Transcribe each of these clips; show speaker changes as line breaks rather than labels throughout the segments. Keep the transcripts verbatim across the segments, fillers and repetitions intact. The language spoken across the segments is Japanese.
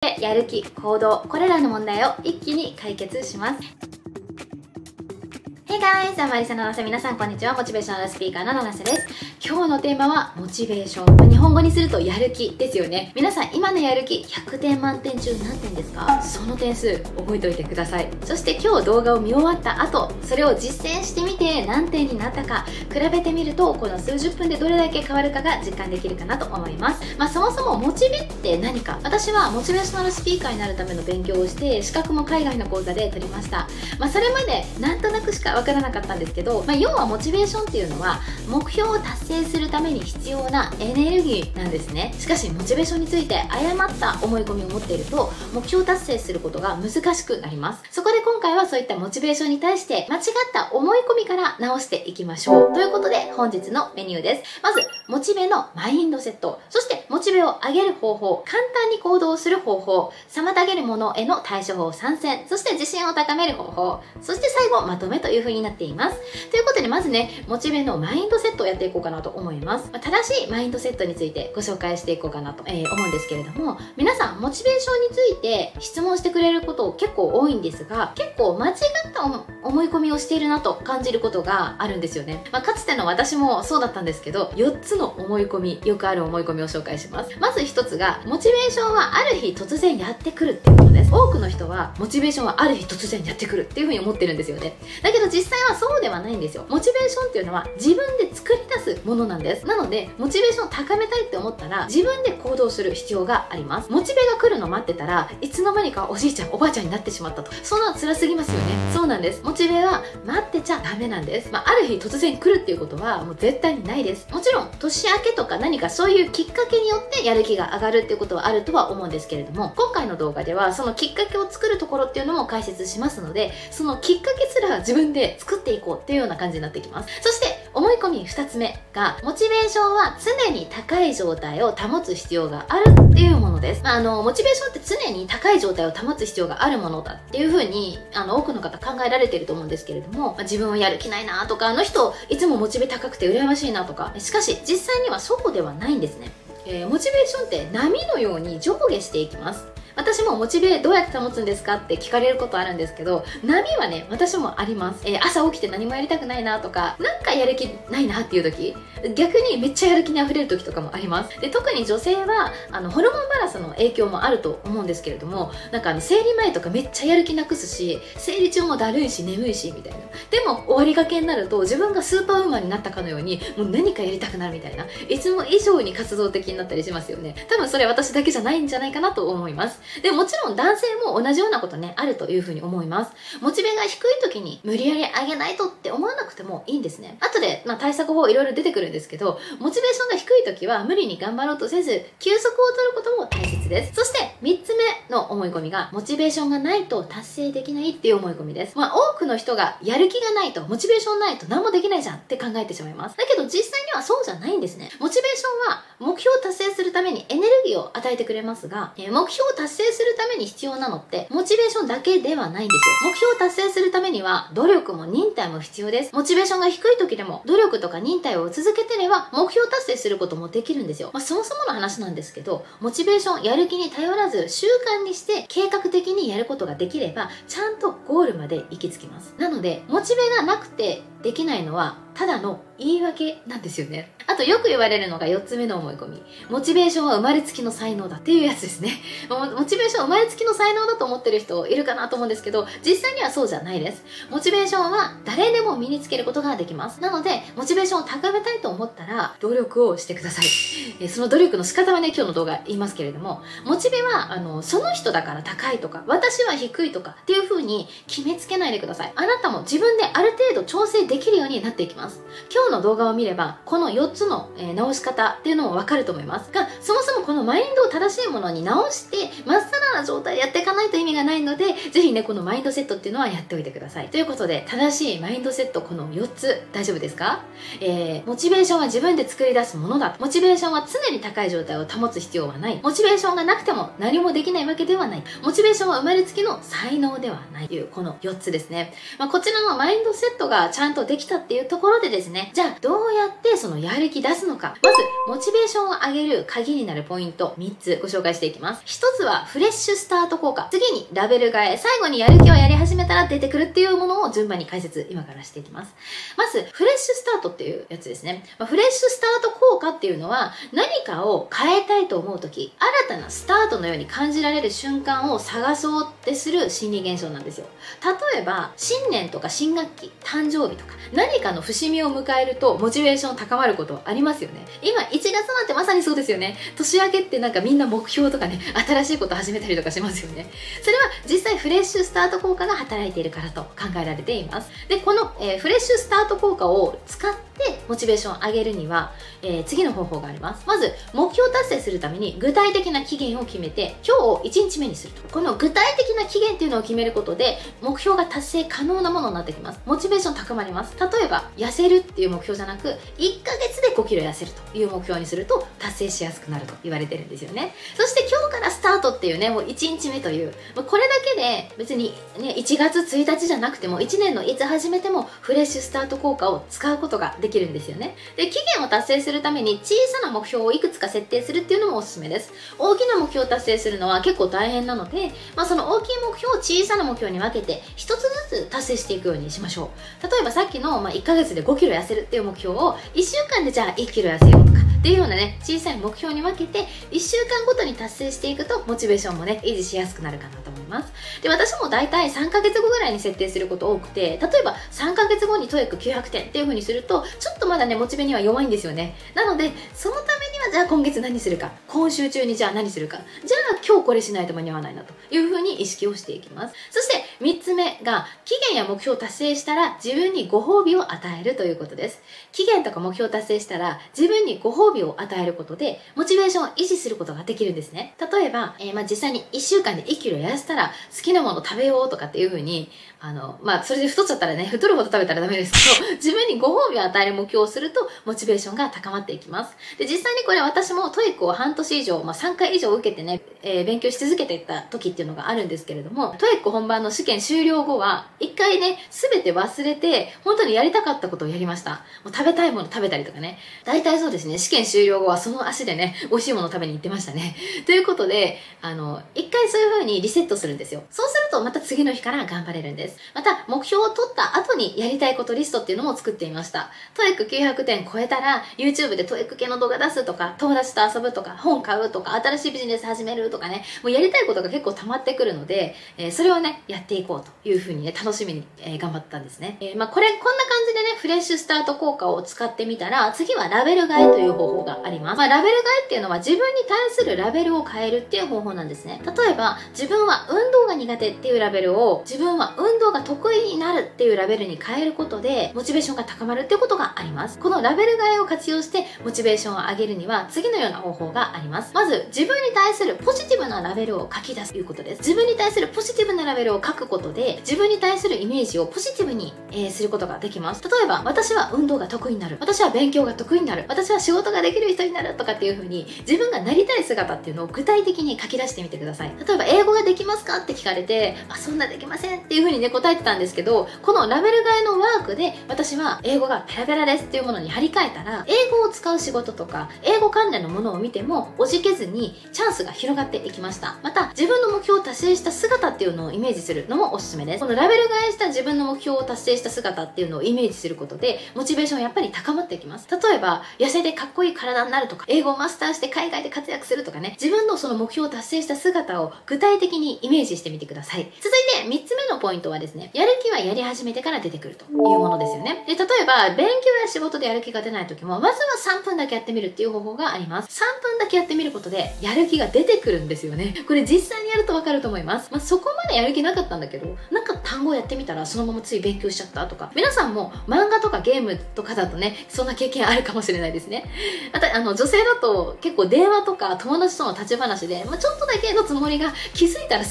れ、やる気、行動、これらの問題を一気に解決します。Hey guys! マリサのなせ、皆さんこんにちは。モチベーショナルスピーカーのななせです。今日のテーマはモチベーション。日本語にするとやる気ですよね。皆さん今のやる気ひゃくてん満点中何点ですか？その点数覚えておいてください。そして今日動画を見終わった後、それを実践してみて何点になったか比べてみると、この数十分でどれだけ変わるかが実感できるかなと思います。まあそもそもモチベって何か？私はモチベーショナルスピーカーになるための勉強をして、資格も海外の講座で取りました。まあそれまでなんとなくしかわからなかったんですけど、まあ、要はモチベーションっていうのは目標を達成するために必要なエネルギーなんですね。しかしモチベーションについて誤った思い込みを持っていると、目標達成することが難しくなります。そこで今回はそういったモチベーションに対して間違った思い込みから直していきましょうということで、本日のメニューです。まずモチベのマインドセット、そしてモチベを上げる方法、簡単に行動する方法、妨げるものへの対処法さん選、そして自信を高める方法、そして最後まとめという風になっています。ということで、まずね、モチベのマインドセットをやっていこうかなと思います。まあ、正しいマインドセットについてご紹介していこうかなと、えー、思うんですけれども、皆さんモチベーションについて質問してくれること結構多いんですが、結構間違った思い込みをしているなと感じることがあるんですよね。まあ、かつての私もそうだったんですけど、よっつの思い込み、よくある思い込みを紹介します。まずひとつが、モチベーションはある日突然やってくるっていうことです。多くの人はモチベーションはある日突然やってくるっていう風に思ってるんですよね。だけど実際はそうではないんですよ。モチベーションっていうのは自分で作り出すものなんです。なのでモチベーションを高めたいって思ったら自分で行動する必要があります。モチベが来るの待ってたらいつの間にかおじいちゃんおばあちゃんになってしまったと、そんな辛すぎますよね。そうなんです。モチベは待ってちゃダメなんです。まあ、ある日突然来るっていうことはもう絶対にないです。もちろん年明けとか何かそういうきっかけによってやる気が上がるっていうことはあるとは思うんですけれども、今回の動画ではそのきっかけを作るところっていうのも解説しますので、そのきっかけすら自分で作っていこうっていうような感じになってきます。そして思い込みふたつめが、モチベーションは常に高い状態を保つ必要があるっていうものです。まあ、あのモチベーションって常に高い状態を保つ必要があるものだっていう風にあの多くの方考えられていると思うんですけれども、まあ、自分はやる気ないなとか、あの人いつもモチベ高くて羨ましいなとか、しかし実際にはそうではないんですね。えー、モチベーションって波のように上下していきます。私もモチベどうやって保つんですかって聞かれることあるんですけど、波はね、私もあります。えー、朝起きて何もやりたくないなとか、なんかやる気ないなっていう時、逆にめっちゃやる気に溢れる時とかもあります。で、特に女性はあのホルモンバランスの影響もあると思うんですけれども、なんかあの生理前とかめっちゃやる気なくすし、生理中もだるいし眠いしみたいな。でも終わりがけになると自分がスーパーウーマンになったかのように、もう何かやりたくなるみたいな、いつも以上に活動的になったりしますよね。多分それ私だけじゃないんじゃないかなと思います。でもちろん男性も同じようなことね、あるというふうに思います。モチベが低い時に無理やり上げないとって思わなくてもいいんですね。後で、まあ、対策法いろいろ出てくるんですけど、モチベーションが低い時は無理に頑張ろうとせず、休息を取ることも大切です。そしてみっつめの思い込みが、モチベーションがないと達成できないっていう思い込みです。まあ、多くの人がやる気がないと、モチベーションないと何もできないじゃんって考えてしまいます。だけど実際にはそうじゃないんですね。モチベーションは目標を達成するためにエネルギーを与えてくれますが、えー、目標を達成するために必要なのってモチベーションだけではないんですよ。目標を達成するためには努力も忍耐も必要です。モチベーションが低い時でも努力とか忍耐を続けてれば目標達成することもできるんですよ。まあ、そもそもの話なんですけど、モチベーション、やる気に頼らず習慣にして計画的にやることができれば、ちゃんとゴールまで行き着きます。なのでモチベがなくてできないのはただの言い訳なんですよね。あとよく言われるのがよっつめの思い込み。モチベーションは生まれつきの才能だっていうやつですね。モチベーションは生まれつきの才能だと思ってる人いるかなと思うんですけど、実際にはそうじゃないです。モチベーションは誰でも身につけることができます。なので、モチベーションを高めたいと思ったら努力をしてください。えその努力の仕方はね、今日の動画言いますけれども、モチベはあのその人だから高いとか、私は低いとかっていう風に決めつけないでください。あなたも自分である程度調整できるようになっていきます。今日の動画を見ればこのよっつの、えー、直し方っていうのもわかると思いますが、そもそもこのマインドを正しいものに直してまっさらな状態でやっていかないと意味がないので、ぜひねこのマインドセットっていうのはやっておいてください。ということで、正しいマインドセットこのよっつ大丈夫ですか？えー、モチベーションは自分で作り出すものだ。モチベーションは常に高い状態を保つ必要はない。モチベーションがなくても何もできないわけではない。モチベーションは生まれつきの才能ではないというこのよっつですね。まあ、こちらのマインドセットがちゃんとできたっていうところでですね、じゃあどうやってそのやる気出すのか。まずモチベーションを上げる鍵になるポイントみっつご紹介していきます。ひとつはフレッシシュスタート効果、次にラベル替え、最後にやる気をやり始めたら出てくるっていうものを順番に解説、今からしていきます。まず、フレッシュスタートっていうやつですね。まあ、フレッシュスタート効果っていうのは、何かを変えたいと思うとき、新たなスタートのように感じられる瞬間を探そうってする心理現象なんですよ。例えば、新年とか新学期、誕生日とか、何かの節目を迎えると、モチベーション高まることありますよね。今、いちがつなんてまさにそうですよね。年明けってなんかみんな目標とかね、新しいこと始めたりとかしますよね。それは実際フレッシュスタート効果が働いているからと考えられています。で、この、えー、フレッシュスタート効果を使ってモチベーションを上げるには、えー、次の方法があります。まず、目標達成するために具体的な期限を決めて、今日をいちにちめにすると。この具体的な期限っていうのを決めることで、目標が達成可能なものになってきます。モチベーション高まります。例えば、痩せるっていう目標じゃなく、いっかげつでごキロ痩せるという目標にすると達成しやすくなると言われてるんですよね。そして今日からスタートっていうね、もういちにちめという、これだけで別にね、いちがつついたちじゃなくても、いちねんのいつ始めてもフレッシュスタート効果を使うことができるんですよね。で、期限を達成するために小さな目標をいくつか設定するっていうのもおすすめです。大きな目標を達成するのは結構大変なので、まあ、その大きい目標を小さな目標に分けてひとつずつ達成していくようにしましょう。例えばさっきの、まあ、いっかげつでごキロ痩せるっていう目標をいっしゅうかんでじゃあいちキロ痩せようとかっていうようなね、小さい目標に分けていっしゅうかんごとに達成していくとモチベーションもね、維持しやすくなるかなと思います。で、私も大体さんかげつごぐらいに設定すること多くて、例えばさんかげつごにトイックきゅうひゃくてんっていう風にすると、ちょっとまだね、モチベには弱いんですよね。なので、そのためにはじゃあ今月何するか、今週中にじゃあ何するか、じゃあ今日これしないと間に合わないなという風に意識をしていきます。そしてみっつめが、期限や目標を達成したら自分にご褒美を与えるということです。期限とか目標を達成したら自分にご褒美を与えることでモチベーションを維持することができるんですね。例えば、えー、まあ実際にいっしゅうかんでいちキロ痩せたら好きなもの食べようとかっていう風に、あの、まあそれで太っちゃったらね、太るほど食べたらダメですけど、自分にご褒美を与える目標をするとモチベーションが高まっていきます。で、実際にこれ私もトイックを半年以上、まあさんかい以上受けてね、えー、勉強し続けていった時っていうのがあるんですけれども、トイック本番の試験終了後は、一回ね、すべて忘れて、本当にやりたかったことをやりました。もう食べたいもの食べたりとかね。大体そうですね、試験終了後はその足でね、美味しいものを食べに行ってましたね。ということで、あの、一回そういう風にリセットするんですよ。そうするとまた次の日から頑張れるんです。また、目標を取った後にやりたいことリストっていうのも作っていました。トイックきゅうひゃくてん超えたら、YouTube でトイック系の動画出すとか、友達と遊ぶとか、本買うとか、新しいビジネス始めるとかね、もうやりたいことが結構溜まってくるので、えー、それをね、やっていこうという風にね、楽しみに、えー、頑張ったんですね。えー、まあこれ、こんな感じでね、フレッシュスタート効果を使ってみたら、次はラベル替えという方法があります。まあラベル替えっていうのは自分に対するラベルを変えるっていう方法なんですね。例えば、自分は運動が苦手っていうラベルを、自分は運動が得意になるっていうラベルに変えることで、モチベーションが高まるっていうことがあります。このラベル替えを活用して、モチベーションを上げるには、次のような方法があります。まず、自分に対するポジティブなラベルを書き出すということです。自分に対するポジティブなラベルを書くことで、自分に対するイメージをポジティブに、えー、することができます。例えば、私は運動が得意になる。私は勉強が得意になる。私は仕事ができる人になるとかっていう風に、自分がなりたい姿っていうのを具体的に書き出してみてください。例えば、英語ができますかって聞かれて、あ、そんなできませんっていう風にね、答えてたんですけど、このラベル替えのワークで、私は英語がペラペラですっていうものに張り替えたら、英語を使う仕事とか、英語関連のものを見ても、おじけずにチャンスが広がっていきました。また、自分の目標を達成した姿っていうのをイメージするのもおすすめです。このラベル替えした自分の目標を達成した姿っていうのをイメージすることで、モチベーションやっぱり高まっていきます。例えば、痩せてかっこいい体になるとか、英語をマスターして海外で活躍するとかね、自分のその目標を達成した姿を具体的にイメージしてみてください。続いてみっつめのポイントはですね、やる気はやり始めてから出てくるというものですよね。で、例えば、勉強や仕事でやる気が出ない時も、まずはさんぷんだけやってみるっていう方法があります。さんぷんだけやってみることで、やる気が出てくるんですよね。これ実際にやるとわかると思います。まあ、そこまでやる気なかったんだけど、なんか単語やってみたらそのままつい勉強しちゃったとか、皆さんも漫画とかゲームとかだとね、そんな経験あるかもしれないですね。また、あの、女性だと結構電話とか友達との立ち話で、まあ、ちょっとだけのつもりが気づいたら数時間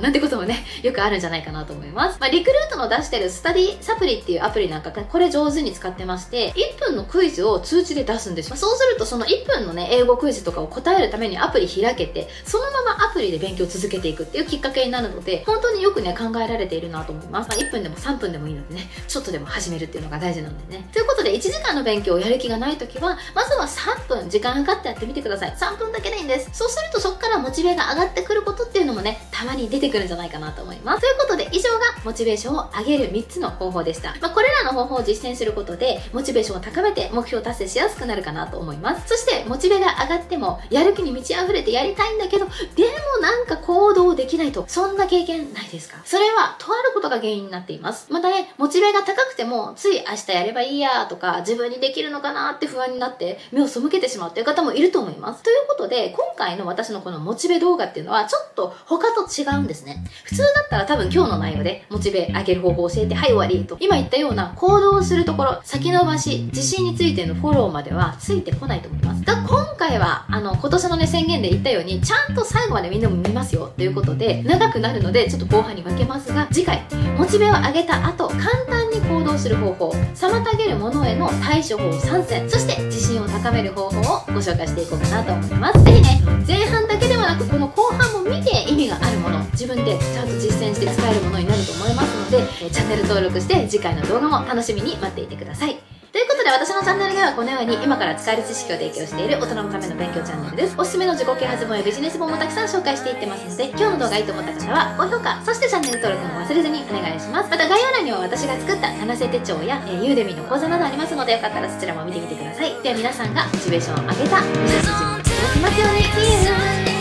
なんてこともね、よくあるんじゃないかなと思います。まあ、リクルートの出してるスタディサプリっていうアプリなんかこれ上手に使ってまして、いっぷんのクイズを通知で出すんですよ。そうするとそのいっぷんのね、英語クイズとかを答えるためにアプリ開けて、そのままアプリで勉強を続けていくっていうきっかけになるので、本当によくね、考えられているなと思います。まあ、いっぷんでもさんぷんでもいいのでね、ちょっとでも始めるっていうのが大事なんでね。ということで、いちじかんの勉強をやる気がないときは、まずはさんぷん時間計ってやってみてください。さんぷんだけでいいんです。そうするとそこからモチベが上がってくることっていうのもね、たまに出てくるんじゃないかなと思います。ということで、以上がモチベーションを上げるみっつの方法でした。まあ、これらの方法を実践することで、モチベーションを高めて目標を達成しやすくなるかなと思います。そして、モチベが上がっても、やる気に満ち溢れてやりたいんだけど、でもなんか行動できないと、そんな経験ないですか？それは、とあることが原因になっています。またね、モチベが高くても、つい明日やればいいやとか、自分にできるのかなって不安になって、目を背けてしまうっていう方もいると思います。ということで、今回の私のこのモチベ動画っていうのは、ちょっと他と違うんですね。普通だったら多分今日の内容で、モチベ上げる方法を教えて、はい終わりと、今言ったような行動をするところ、先延ばし、自信についてのフォローまではついてこないと思います。だから今回は、あの、今年のね、宣言で言ったように、ちゃんと最後までみんなも見ますよということで、長くなるので、ちょっと後半に分けますが、次回、モチベを上げた後、簡単に行動する方法、妨げるものへの対処法さん選、そして自信を高める方法をご紹介していこうかなと思います。ぜひね、前半だけではなく、この後半も見て意味があるもの、自分でちゃんと実践して使えるものになると思いますので、チャンネル登録して次回の動画も楽しみに待っていてください。ということで、私のチャンネルではこのように今から使える知識を提供している大人のための勉強チャンネルです。おすすめの自己啓発本やビジネス本もたくさん紹介していってますので、今日の動画いいと思った方は高評価、そしてチャンネル登録も忘れずにお願いします。また概要欄には私が作ったななせい手帳や、えー、ユーデミの講座などありますので、よかったらそちらも見てみてください。では皆さんがモチベーションを上げたビジネス自分に届きますように。See you!